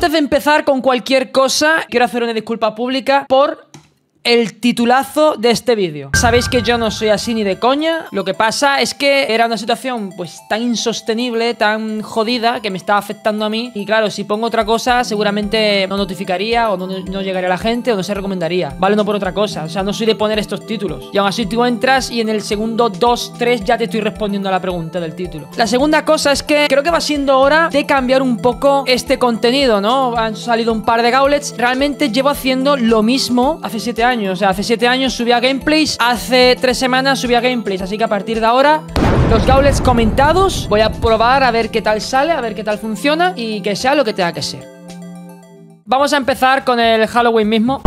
Antes de empezar con cualquier cosa, quiero hacer una disculpa pública por el titulazo de este vídeo. Sabéis que yo no soy así ni de coña. Lo que pasa es que era una situación pues tan insostenible, tan jodida, que me estaba afectando a mí. Y claro, si pongo otra cosa seguramente no notificaría o no llegaría a la gente o no se recomendaría, ¿vale? No por otra cosa, o sea, no soy de poner estos títulos. Y aún así tú entras y en el segundo 2, 3 ya te estoy respondiendo a la pregunta del título. La segunda cosa es que creo que va siendo hora de cambiar un poco este contenido, ¿no? Han salido un par de gauntlets. Realmente llevo haciendo lo mismo hace 7 años. O sea, hace 7 años subía gameplays, hace 3 semanas subía gameplays. Así que a partir de ahora, los gauntlets comentados, voy a probar a ver qué tal sale, a ver qué tal funciona y que sea lo que tenga que ser. Vamos a empezar con el Halloween mismo.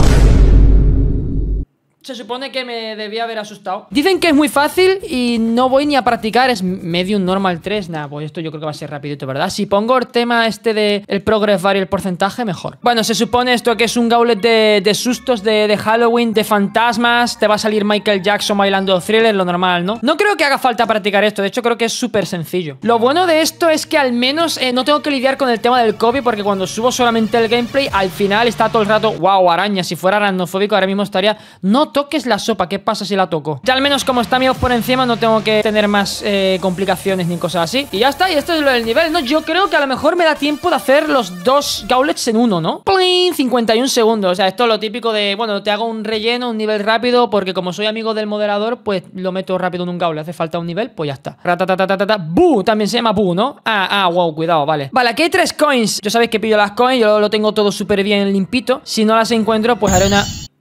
Se supone que me debía haber asustado. Dicen que es muy fácil y no voy ni a practicar. Es Medium Normal 3. Nah, pues esto yo creo que va a ser rapidito, ¿verdad? Si pongo el tema este de el progress bar y el porcentaje, mejor. Bueno, se supone esto que es un gauntlet de sustos, de Halloween, de fantasmas. Te va a salir Michael Jackson bailando Thriller, lo normal, ¿no? No creo que haga falta practicar esto. De hecho, creo que es súper sencillo. Lo bueno de esto es que al menos no tengo que lidiar con el tema del COVID, porque cuando subo solamente el gameplay, al final está todo el rato, wow, araña. Si fuera aracnofóbico, ahora mismo estaría... No toques la sopa, ¿qué pasa si la toco? Ya al menos como está mi voz por encima no tengo que tener más complicaciones ni cosas así. Y ya está, y esto es lo del nivel, ¿no? Yo creo que a lo mejor me da tiempo de hacer los 2 gauntlets en uno, ¿no? ¡Plin! 51 segundos, o sea, esto es lo típico de, bueno, te hago un relleno, un nivel rápido, porque como soy amigo del moderador, pues lo meto rápido en un gauntlet. Hace falta un nivel, pues ya está. Ratatatatata. ¡Bu! También se llama Bu, ¿no? Wow, cuidado, vale. Vale, aquí hay 3 coins. Yo sabéis que pillo las coins, yo lo tengo todo súper bien limpito. Si no las encuentro, pues haré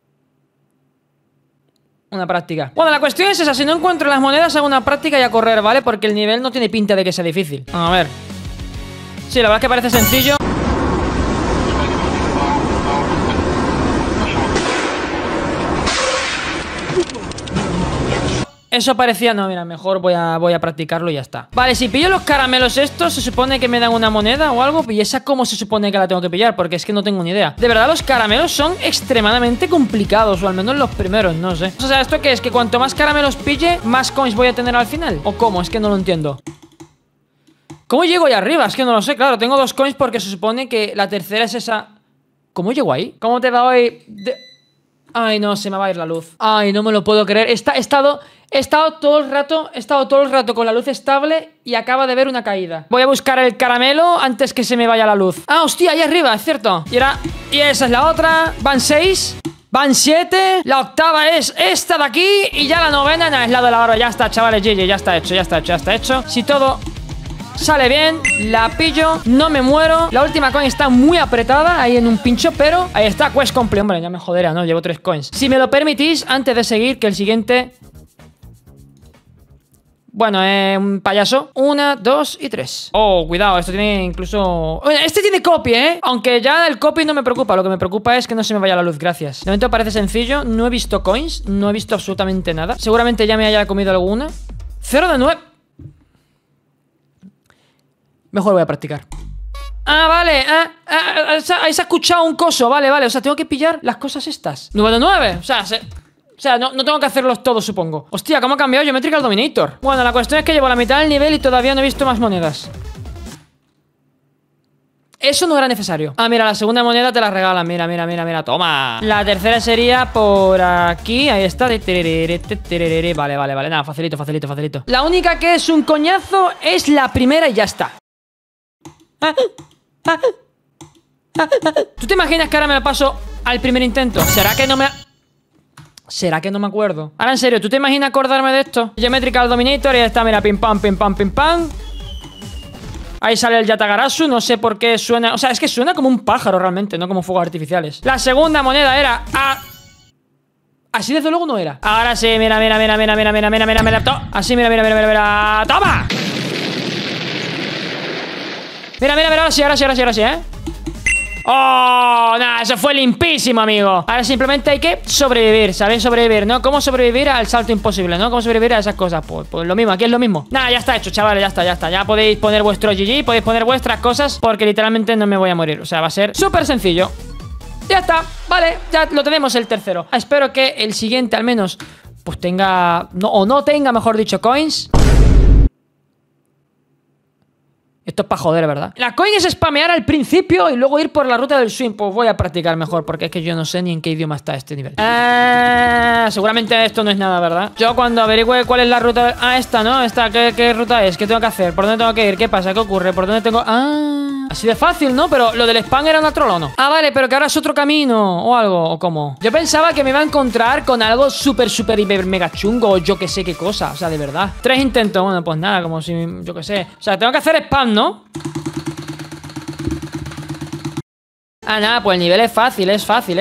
una práctica. Bueno, la cuestión es esa. Si no encuentro las monedas, hago una práctica y a correr, ¿vale? Porque el nivel no tiene pinta de que sea difícil. A ver. Sí, la verdad es que parece sencillo. Eso parecía... No, mira, mejor voy a practicarlo y ya está. Vale, si pillo los caramelos estos, se supone que me dan una moneda o algo. ¿Y esa cómo se supone que la tengo que pillar? Porque es que no tengo ni idea. De verdad, los caramelos son extremadamente complicados, o al menos los primeros, no sé. O sea, ¿esto qué es? ¿Que cuanto más caramelos pille, más coins voy a tener al final? ¿O cómo? Es que no lo entiendo. ¿Cómo llego ahí arriba? Es que no lo sé. Claro, tengo 2 coins porque se supone que la tercera es esa... ¿Cómo llego ahí? ¿Cómo te doy...? Ay, no, se me va a ir la luz. Ay, no me lo puedo creer. He estado todo el rato con la luz estable y acaba de ver una caída. Voy a buscar el caramelo antes que se me vaya la luz. Ah, hostia, ahí arriba, es cierto. Y esa es la otra. Van 6. Van 7. La octava es esta de aquí. Y ya la novena, no, es la de la hora. Ya está, chavales, GG, ya está hecho. Si todo sale bien, la pillo, no me muero. La última coin está muy apretada ahí en un pincho, pero ahí está, quest complete. Hombre, ya me joderá, ¿no? Llevo 3 coins. Si me lo permitís, antes de seguir, que el siguiente... Bueno, un payaso. 1, 2 y 3. Oh, cuidado, esto tiene incluso... Oye, este tiene copy, ¿eh? Aunque ya el copy no me preocupa. Lo que me preocupa es que no se me vaya la luz, gracias. De momento parece sencillo. No he visto coins, no he visto absolutamente nada. Seguramente ya me haya comido alguna. 0 de 9. Mejor voy a practicar. Ah, vale. Ahí se ha escuchado un coso. Vale. O sea, tengo que pillar las cosas estas. 9 de 9. O sea, no tengo que hacerlos todos, supongo. Hostia, ¿cómo ha cambiado Geometrical Dominator? Bueno, la cuestión es que llevo la mitad del nivel y todavía no he visto más monedas. Eso no era necesario. Ah, mira, la segunda moneda te la regalan. Mira, toma. La tercera sería por aquí. Ahí está. Vale. Nada, facilito. La única que es un coñazo es la primera y ya está. ¿Tú te imaginas que ahora me lo paso al primer intento? ¿Será que no me acuerdo? Ahora en serio, ¿tú te imaginas acordarme de esto? Geometrical Dominator y ya está, mira, pim pam. Ahí sale el Yatagarasu, no sé por qué suena... O sea, es que suena como un pájaro realmente, no como fuegos artificiales. La segunda moneda era... Así desde luego no era. Ahora sí, mira. Así, mira. ¡Toma! Mira, ahora sí, ¿eh? ¡Oh! Nada, eso fue limpísimo, amigo. Ahora simplemente hay que sobrevivir, ¿sabéis? Sobrevivir, ¿no? ¿Cómo sobrevivir al salto imposible, no? ¿Cómo sobrevivir a esas cosas? Pues lo mismo, aquí es lo mismo. Nada, ya está hecho, chavales, ya está. Ya podéis poner vuestro GG, podéis poner vuestras cosas, porque literalmente no me voy a morir. O sea, va a ser súper sencillo. Ya está, vale, ya lo tenemos el tercero. Espero que el siguiente al menos pues tenga... no tenga, mejor dicho, coins. Esto es para joder, ¿verdad? La coin es spamear al principio y luego ir por la ruta del swing. Pues voy a practicar mejor, porque es que yo no sé ni en qué idioma está este nivel. Seguramente esto no es nada, ¿verdad? Yo cuando averigüe cuál es la ruta... esta, ¿no? Esta, ¿qué ruta es? ¿Qué tengo que hacer? ¿Por dónde tengo que ir? ¿Qué pasa? ¿Qué ocurre? ¿Por dónde tengo...? Así de fácil, ¿no? Pero lo del spam era una troll, ¿o no? Vale, pero que ahora es otro camino o algo, ¿o cómo? Yo pensaba que me iba a encontrar con algo súper, hiper, mega chungo o yo que sé qué cosa. O sea, de verdad. 3 intentos, bueno, pues nada, como si... yo que sé. O sea, tengo que hacer spam, ¿no? Nada, pues el nivel es fácil, es fácil.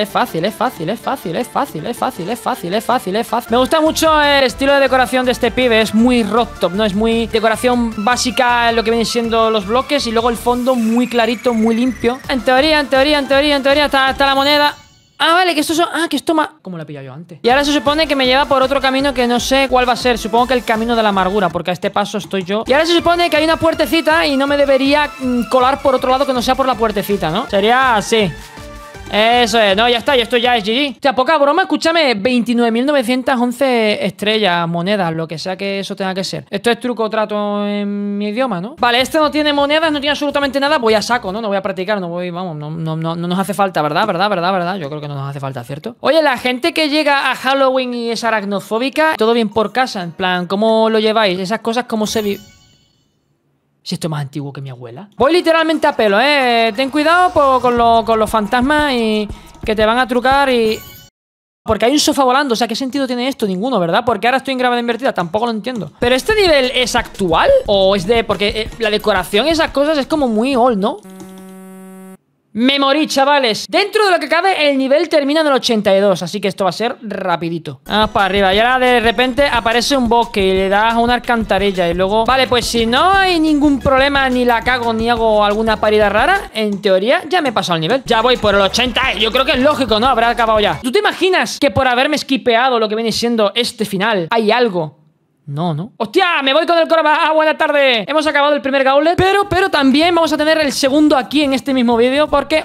Me gusta mucho el estilo de decoración de este pibe, es muy rock top, ¿no? Es muy decoración básica en lo que vienen siendo los bloques y luego el fondo muy clarito, muy limpio. En teoría, está la moneda. Vale, que esto son... que esto más... ¿Cómo lo he pillado yo antes? Y ahora se supone que me lleva por otro camino que no sé cuál va a ser. Supongo que el camino de la amargura, porque a este paso estoy yo. Y ahora se supone que hay una puertecita y no me debería colar por otro lado que no sea por la puertecita, ¿no? Sería así. Eso es, no, ya está, y esto ya es GG. O sea, poca broma, escúchame, 29.911 estrellas, monedas, lo que sea que eso tenga que ser. Esto es truco o trato en mi idioma, ¿no? Vale, este no tiene monedas, no tiene absolutamente nada. Voy a saco, ¿no? No voy a practicar, no voy, vamos, no nos hace falta, ¿verdad? ¿Verdad? Yo creo que no nos hace falta, ¿cierto? Oye, la gente que llega a Halloween y es aracnofóbica, todo bien por casa, en plan, ¿cómo lo lleváis? Esas cosas, ¿cómo se vive? Si esto es más antiguo que mi abuela. Voy literalmente a pelo, ten cuidado con los fantasmas y que te van a trucar y... Porque hay un sofá volando, o sea, ¿qué sentido tiene esto? Ninguno, ¿verdad? Porque ahora estoy en gravedad invertida, tampoco lo entiendo. ¿Pero este nivel es actual? ¿O es de...? Porque la decoración y esas cosas es como muy old, ¿no? Me morí, chavales. Dentro de lo que cabe, el nivel termina en el 82, así que esto va a ser rapidito. Vamos para arriba. Y ahora de repente aparece un bosque y le das una alcantarilla y luego... Vale, pues si no hay ningún problema, ni la cago, ni hago alguna parida rara, en teoría ya me he pasado el nivel. Ya voy por el 80, yo creo que es lógico, ¿no? Habrá acabado ya. ¿Tú te imaginas que por haberme skipeado lo que viene siendo este final, hay algo? No. ¡Hostia! ¡Me voy con el Corva! ¡Buena tarde! Hemos acabado el primer gauntlet, pero también vamos a tener el segundo aquí en este mismo vídeo porque...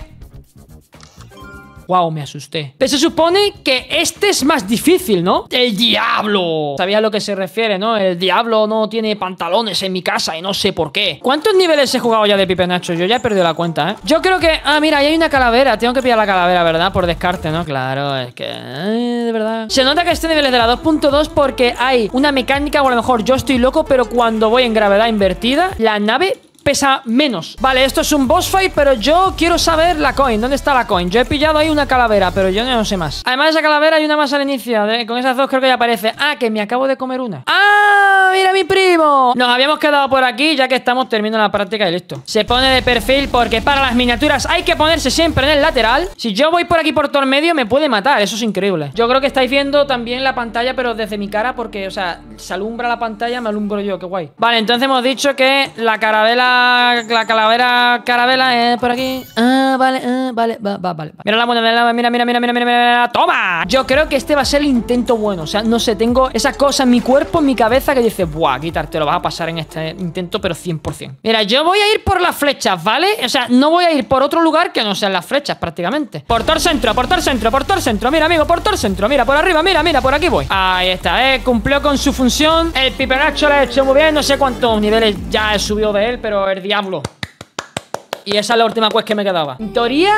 Wow, me asusté. Pero se supone que este es más difícil, ¿no? ¡El diablo! ¿Sabías a lo que se refiere, no? El diablo no tiene pantalones en mi casa y no sé por qué. ¿Cuántos niveles he jugado ya de Pipe Nacho? Yo ya he perdido la cuenta, ¿eh? Yo creo que... mira, ahí hay una calavera. Tengo que pillar la calavera, ¿verdad? Por descarte, ¿no? Claro, es que... de verdad. Se nota que este nivel es de la 2.2 porque hay una mecánica, o a lo mejor yo estoy loco, pero cuando voy en gravedad invertida, la nave... pesa menos. Vale, esto es un boss fight, pero yo quiero saber la coin. ¿Dónde está la coin? Yo he pillado ahí una calavera, pero yo no sé más. Además de esa calavera hay una más al inicio. Con esas dos creo que ya aparece. Que me acabo de comer una. ¡Mira mi primo! Nos habíamos quedado por aquí ya que estamos terminando la práctica y listo. Se pone de perfil porque para las miniaturas hay que ponerse siempre en el lateral. Si yo voy por aquí por todo el medio me puede matar. Eso es increíble. Yo creo que estáis viendo también la pantalla, pero desde mi cara porque, o sea, se alumbra la pantalla, me alumbro yo. Qué guay. Vale, entonces hemos dicho que la calavera carabela por aquí. Vale. Mira la moneda, mira. ¡Toma! Yo creo que este va a ser el intento bueno. O sea, no sé, tengo esa cosa en mi cuerpo, en mi cabeza que dice, buah, quitarte, lo vas a pasar en este intento, pero 100%. Mira, yo voy a ir por las flechas, ¿vale? O sea, no voy a ir por otro lugar que no sean las flechas, prácticamente. Por todo el centro. Mira, amigo, por todo el centro. Mira, por arriba, mira, por aquí voy. Ahí está, cumplió con su función. El Pipe Nacho lo ha hecho muy bien. No sé cuántos niveles ya he subido de él, pero el diablo. Y esa es la última quest que me quedaba. En teoría...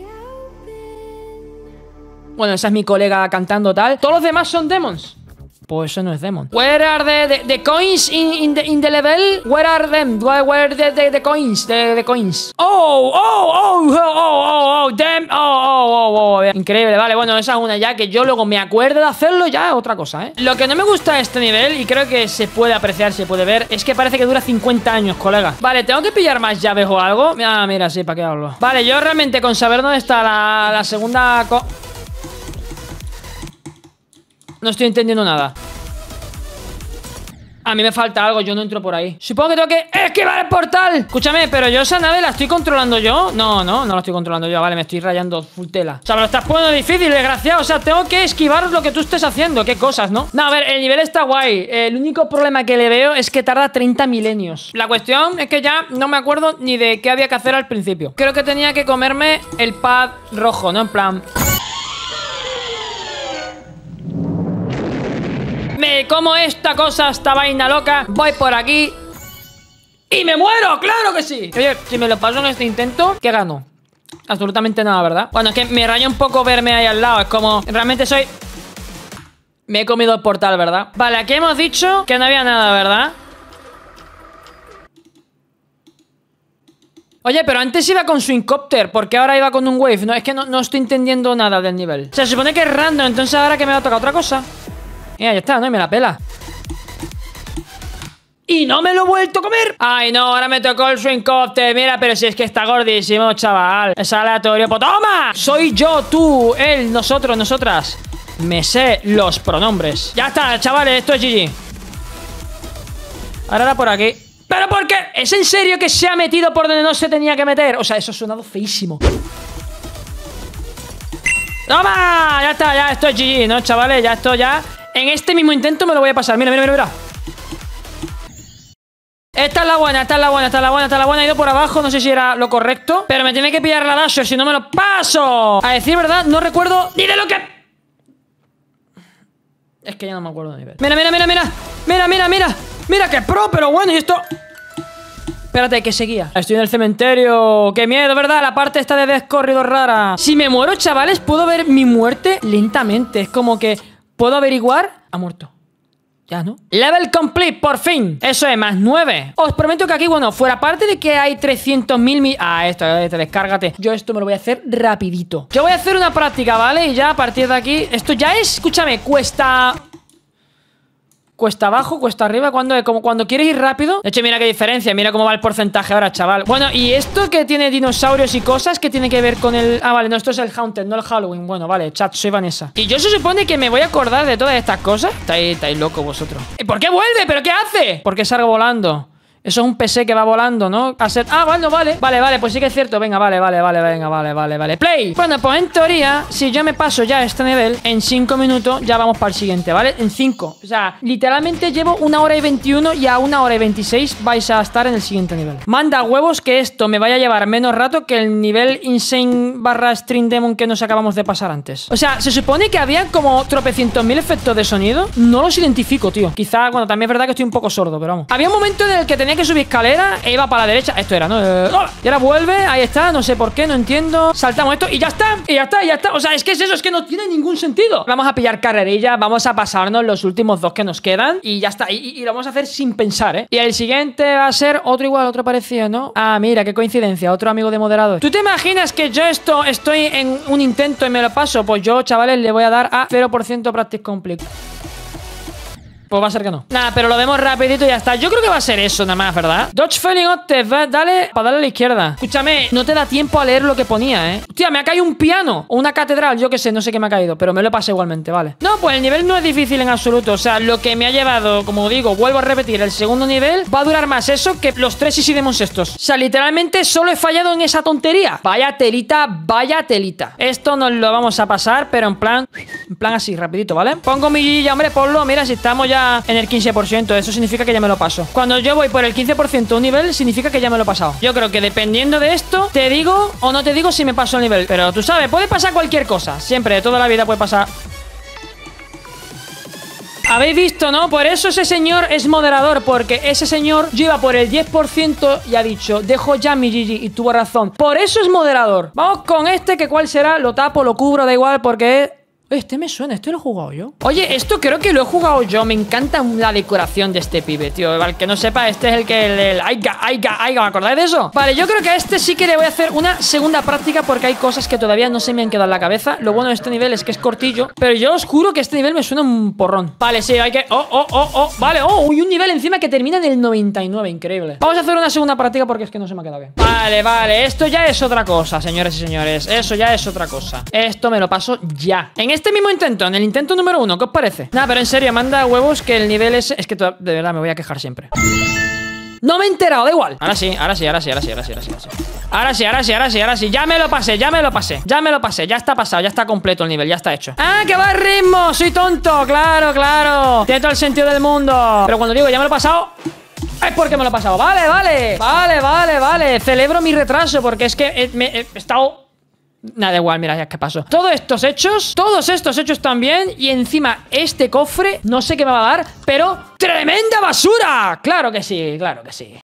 Bueno, esa es mi colega cantando tal. Todos los demás son demons. Pues eso no es demon. Where are the coins in the level? Where are them? Where are the coins? The coins. Them. Increíble, vale, bueno, esa es una ya que yo luego me acuerdo de hacerlo, ya es otra cosa, ¿eh? Lo que no me gusta de este nivel, y creo que se puede apreciar, se puede ver, es que parece que dura 50 años, colega. Vale, ¿tengo que pillar más llaves o algo? Mira, sí, ¿para qué hablo? Vale, yo realmente con saber dónde está la segunda... No estoy entendiendo nada. A mí me falta algo, yo no entro por ahí. Supongo que tengo que esquivar el portal. Escúchame, pero yo esa nave la estoy controlando yo. No la estoy controlando yo. Vale, me estoy rayando full tela. O sea, me lo estás poniendo difícil, desgraciado. O sea, tengo que esquivar lo que tú estés haciendo. Qué cosas, ¿no? No, a ver, el nivel está guay. El único problema que le veo es que tarda 30 milenios. La cuestión es que ya no me acuerdo ni de qué había que hacer al principio. Creo que tenía que comerme el pad rojo, ¿no? En plan... Me como esta cosa, esta vaina loca. Voy por aquí. ¡Y me muero! ¡Claro que sí! Oye, si me lo paso en este intento, ¿qué gano? Absolutamente nada, ¿verdad? Bueno, es que me raya un poco verme ahí al lado. Es como, realmente soy... Me he comido el portal, ¿verdad? Vale, aquí hemos dicho que no había nada, ¿verdad? Oye, pero antes iba con Swingcopter. ¿Por qué ahora iba con un Wave? No, es que no estoy entendiendo nada del nivel. Se supone que es random, entonces ahora que me va a tocar otra cosa. Mira, ya está, ¿no? Y me la pela. ¡Y no me lo he vuelto a comer! ¡Ay, no! Ahora me tocó el Swingcopter. Mira, pero si es que está gordísimo, chaval. Es aleatorio. ¡Pues toma! Soy yo, tú, él, nosotros, nosotras. Me sé los pronombres. Ya está, chavales, esto es GG. Ahora por aquí. ¿Pero por qué? ¿Es en serio que se ha metido por donde no se tenía que meter? O sea, eso ha sonado feísimo. ¡Toma! Ya está, ya esto es GG, ¿no, chavales? Ya esto ya... En este mismo intento me lo voy a pasar. Mira, mira, mira, mira. Esta es la buena, esta es la buena, esta es la buena, esta es la buena. He ido por abajo, no sé si era lo correcto, pero me tiene que pillar la Dasher, si no me lo paso. A decir verdad, no recuerdo ni de lo que... Es que ya no me acuerdo de nivel. Mira, mira, mira, mira. Mira, mira, mira. Mira que pro, pero bueno, y esto... Espérate, que seguía. Estoy en el cementerio. ¡Qué miedo, ¿verdad? La parte esta de descorrido rara. Si me muero, chavales, puedo ver mi muerte lentamente. Es como que puedo averiguar... Ha muerto. Ya, ¿no? Level complete, por fin. Eso es, más 9. Os prometo que aquí, bueno, fuera parte de que hay 300.000... Ah, esto, descárgate. Yo esto me lo voy a hacer rapidito. Yo voy a hacer una práctica, ¿vale? Y ya a partir de aquí... Esto ya es, escúchame, cuesta abajo, cuesta arriba, como cuando quieres ir rápido. De hecho, mira qué diferencia, mira cómo va el porcentaje ahora, chaval. Bueno, y esto que tiene dinosaurios y cosas, que tiene que ver con el... Ah, vale, no, esto es el Haunted, no el Halloween. Bueno, vale, chat, soy Vanessa. Y yo se supone que me voy a acordar de todas estas cosas. Estáis locos vosotros. ¿Y por qué vuelve? ¿Pero qué hace? Porque salgo volando. Eso es un PC que va volando, ¿no? Ah, bueno, vale. Vale, pues sí que es cierto. Venga, vale. Play. Bueno, pues en teoría, si yo me paso ya este nivel, en 5 minutos ya vamos para el siguiente, ¿vale? En 5. O sea, literalmente llevo 1 hora y 21 y a 1 hora y 26 vais a estar en el siguiente nivel. Manda huevos que esto me vaya a llevar menos rato que el nivel Insane / String Demon que nos acabamos de pasar antes. O sea, se supone que había como tropecientos mil efectos de sonido. No los identifico, tío. Quizá, bueno, también es verdad que estoy un poco sordo, pero vamos. Había un momento en el que tenía que subir escalera e iba para la derecha. Esto era, ¿no? Y ahora vuelve, ahí está, no sé por qué, no entiendo. Saltamos esto y ya está, y ya está, y ya está. O sea, es que es eso, es que no tiene ningún sentido. Vamos a pillar carrerilla, vamos a pasarnos los últimos 2 que nos quedan y ya está. Y lo vamos a hacer sin pensar, ¿eh? Y el siguiente va a ser otro igual, otro parecido, ¿no? Ah, mira, qué coincidencia, otro amigo de moderador. ¿Tú te imaginas que yo estoy en un intento y me lo paso? Pues yo, chavales, le voy a dar a 0% practice complete. Pues va a ser que no. Nada, pero lo vemos rapidito y ya está. Yo creo que va a ser eso nada más, ¿verdad? Dodge Failing Octave, dale para darle a la izquierda. Escúchame, no te da tiempo a leer lo que ponía, ¿eh? Hostia, me ha caído un piano o una catedral, yo qué sé, no sé qué me ha caído, pero me lo pasé igualmente, vale. No, pues el nivel no es difícil en absoluto. O sea, lo que me ha llevado, como digo, vuelvo a repetir, el segundo nivel va a durar más eso que los 3 Easy Demons estos. O sea, literalmente solo he fallado en esa tontería. Vaya telita, vaya telita. Esto nos lo vamos a pasar, pero en plan así, rapidito, ¿vale? Pongo mi GG, hombre, ponlo. Mira, si estamos ya en el 15%, eso significa que ya me lo paso. Cuando yo voy por el 15% un nivel, significa que ya me lo he pasado. Yo creo que dependiendo de esto, te digo o no te digo si me paso el nivel. Pero tú sabes, puede pasar cualquier cosa. Siempre, de toda la vida puede pasar. ¿Habéis visto, no? Por eso ese señor es moderador, porque ese señor lleva por el 10% y ha dicho, dejo ya mi GG, y tuvo razón. Por eso es moderador. Vamos con este, que cuál será, lo tapo, lo cubro, da igual, porque es... Este me suena, este lo he jugado yo. Oye, esto creo que lo he jugado yo. Me encanta la decoración de este pibe, tío. Para el que no sepa, este es el que... El Aiga, ¿me acordáis de eso? Vale, yo creo que a este sí que le voy a hacer una segunda práctica, porque hay cosas que todavía no se me han quedado en la cabeza. Lo bueno de este nivel es que es cortillo, pero yo os juro que este nivel me suena un porrón. Vale, sí, hay que... Vale, y un nivel encima que termina en el 99, increíble. Vamos a hacer una segunda práctica porque es que no se me ha quedado bien. Vale, esto ya es otra cosa, señores y señores. Eso ya es otra cosa. Esto me lo paso ya. En este mismo intento, en el intento número 1, ¿qué os parece? Nada, pero en serio, manda huevos que el nivel es... Es que de verdad me voy a quejar siempre. No me he enterado, da igual. Ahora sí. Ahora sí. Ya me lo pasé. Ya está pasado, ya está completo el nivel, ya está hecho. ¡Ah, que va el ritmo! ¡Soy tonto! Claro. Tiene todo el sentido del mundo. Pero cuando digo ya me lo he pasado... Es porque me lo he pasado. Vale. Celebro mi retraso porque es que he estado... Nada, igual, mira, ya que pasó. Todos estos hechos también. Y encima este cofre, no sé qué me va a dar, pero ¡tremenda basura! Claro que sí.